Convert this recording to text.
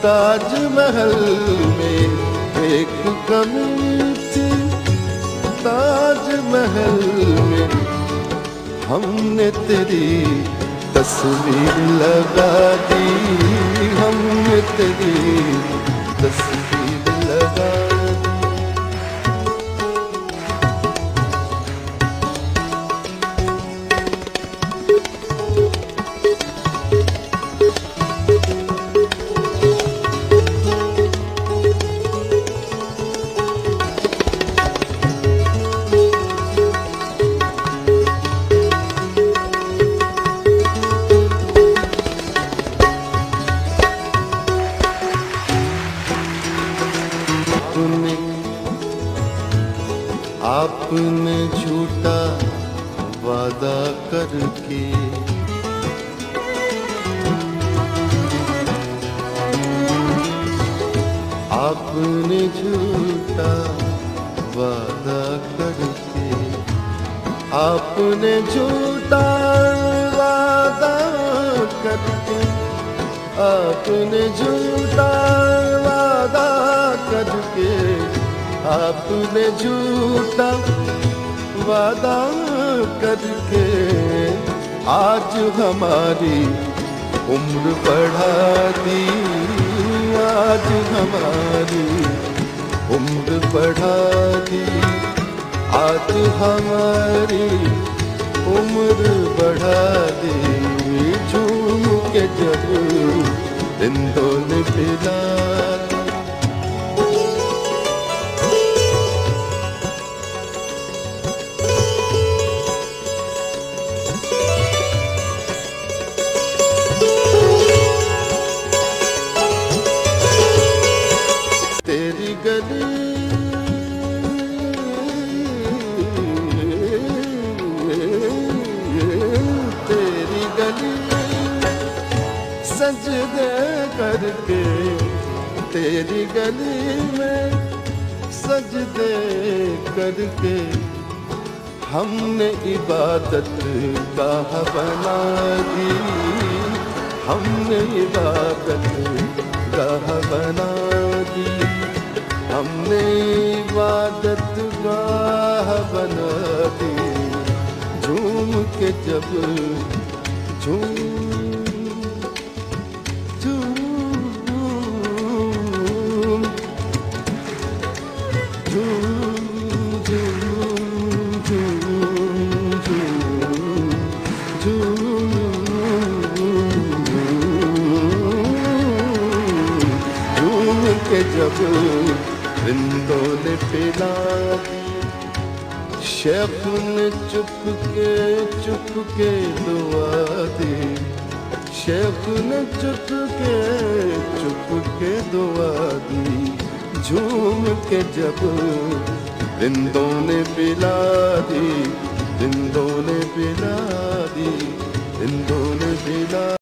ताजमहल में एक कमी थी, ताजमहल में हमने तेरी तस्वीर लगा दी, हमने तेरी तस्वीर लगा दी। आपने झूठा वादा करके आपने झूठा वादा करके आपने झूठा वादा करके आपने झूठा वादा करके आपने झूठा वादा करके आज हमारी उम्र बढ़ा दी, आज हमारी उम्र बढ़ा दी, आज हमारी उम्र बढ़ा दी। झूम के जब इंदौल पिला सजदे करके तेरी गली में सजदे करके हमने इबादत गाह बना दी, हमने इबादत गाह बना दी, हमने इबादत गाह बना दी। झूम के जब झूम के जब इंदौल पिला दी। शेख ने चुप के दुआ दी, शेख ने चुप के दुआ दी। झूम के जब इंदों ने पिला दी, इंदों ने पिला दी, इंदों ने पिला